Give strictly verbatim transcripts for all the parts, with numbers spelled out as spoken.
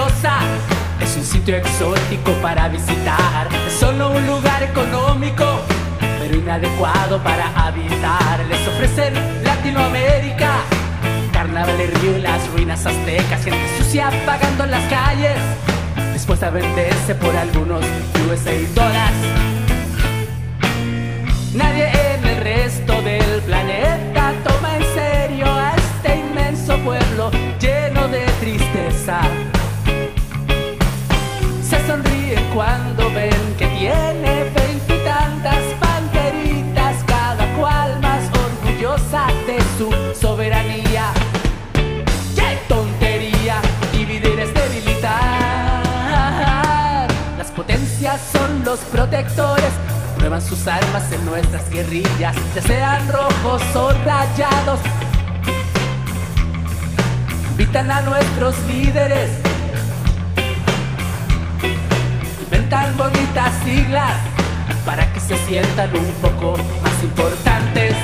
orgullosa. Es un sitio exótico para visitar. Es solo un lugar económico, pero inadecuado para habitar. Les ofrecen Latinoamérica, carnaval de río y las ruinas aztecas, gente sucia vagando en las calles, dispuesta a venderse por algunos U S A dólares. Nadie en el resto del planeta toma en serio a este inmenso pueblo lleno de tristeza. Se sonríen cuando ven que tiene veintitantas banqueritas, cada cual más orgullosa de su soberanía. ¡Qué tontería! Dividir es debilitar. Las potencias son los protectores, prueban sus armas en nuestras guerrillas, ya sean rojos o rayados. Invitan a nuestros líderes, inventan bonitas siglas para que se sientan un poco más importantes.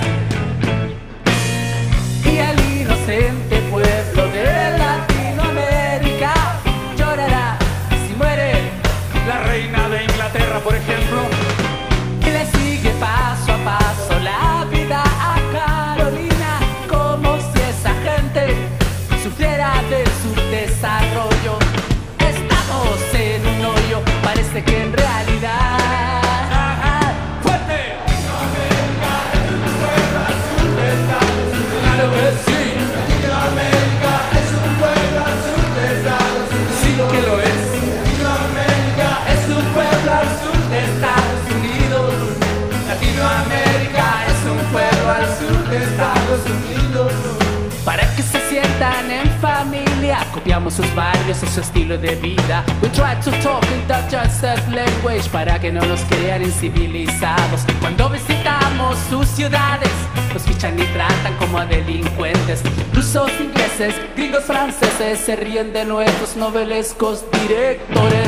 Y el inocente pueblo de Latinoamérica llorará si muere la reina de Inglaterra, por ejemplo. Y le sigue paso a paso la vida a Carolina, como si esa gente sufriera de su desarrollo. Estamos en un hoyo, parece que en realidad ¡fuerte! Latinoamérica es un pueblo al sur de Estados Unidos. Claro que sí. Latinoamérica es un pueblo al sur de Estados Unidos. Sí que lo es. Latinoamérica es un pueblo al sur de Estados Unidos. Latinoamérica es un pueblo al sur de Estados Unidos. Para que se sientan en familia, copiamos sus barrios y su estilo de vida. We try to talk in that just language para que no nos crean incivilizados. Cuando visitamos sus ciudades, nos fichan y tratan como a delincuentes. Rusos, ingleses, gringos, franceses se ríen de nuestros novelescos directores.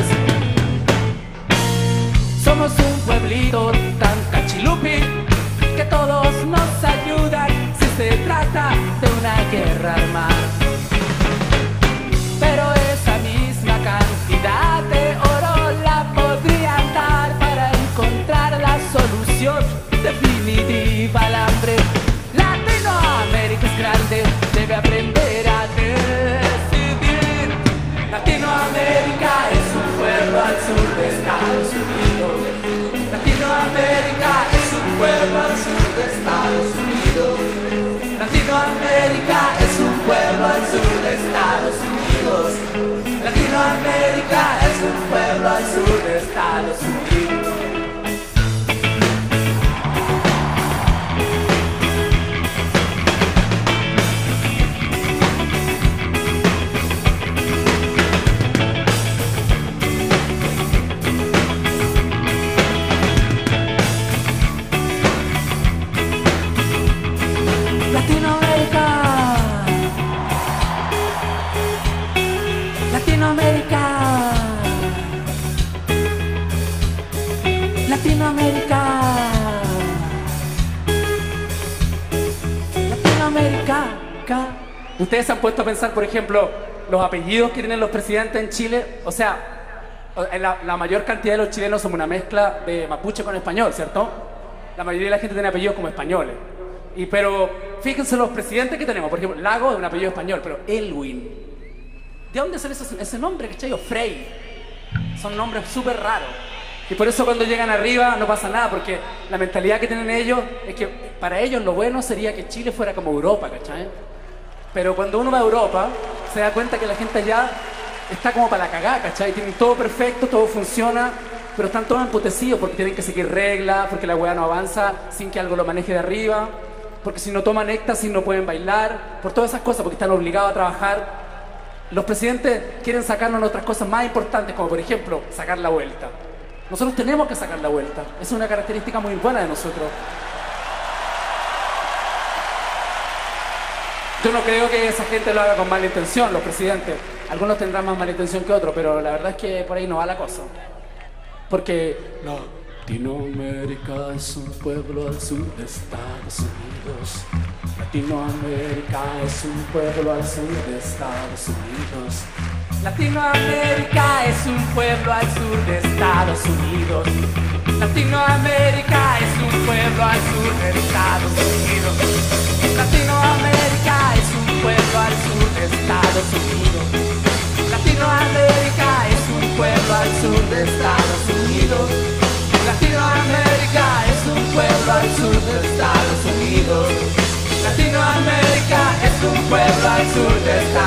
Somos un pueblito tan cachilupi que todos nos ayudan si se trata de una guerra armada. Pero esa misma cantidad de oro la podrían dar para encontrar la solución definitiva al hambre. Latinoamérica es grande, debe aprender a decidir. Latinoamérica es un pueblo al sur de Estados Unidos. Latinoamérica es un pueblo al sur de Estados Unidos. Latinoamérica es un pueblo al sur de Estados Unidos. Latinoamérica es un pueblo al sur de Estados Unidos. Latinoamérica, Latinoamérica, Latinoamérica, Latinoamérica. Ustedes se han puesto a pensar, por ejemplo, los apellidos que tienen los presidentes en Chile. O sea, la, la mayor cantidad de los chilenos somos una mezcla de mapuche con español, ¿cierto? La mayoría de la gente tiene apellidos como españoles. Y pero fíjense los presidentes que tenemos. Por ejemplo, Lago es un apellido español, pero Elwin, ¿de dónde sale ese, ese nombre, cachai? O Frey. Son nombres súper raros. Y por eso cuando llegan arriba no pasa nada, porque la mentalidad que tienen ellos es que para ellos lo bueno sería que Chile fuera como Europa, ¿cachai? Pero cuando uno va a Europa se da cuenta que la gente allá está como para la cagada, ¿cachai? Tienen todo perfecto, todo funciona, pero están todos emputecidos porque tienen que seguir reglas, porque la weá no avanza sin que algo lo maneje de arriba, porque si no toman éxtasis no pueden bailar, por todas esas cosas, porque están obligados a trabajar. Los presidentes quieren sacarnos otras cosas más importantes, como por ejemplo, sacar la vuelta. Nosotros tenemos que sacar la vuelta. Es una característica muy buena de nosotros. Yo no creo que esa gente lo haga con mala intención, los presidentes. Algunos tendrán más mala intención que otros, pero la verdad es que por ahí no va la cosa. Porque Latinoamérica es un pueblo al sur de Estados Unidos. Latinoamérica es un pueblo al sur de Estados Unidos. Latinoamérica es un pueblo al sur de Estados Unidos. Latinoamérica es un pueblo al sur de Estados Unidos. Latinoamérica es un pueblo al sur de Estados Unidos. Latinoamérica es un pueblo al sur de Estados Unidos. Latinoamérica es un pueblo al sur de Estados Unidos. Latinoamérica es un pueblo al sur de Estados Unidos.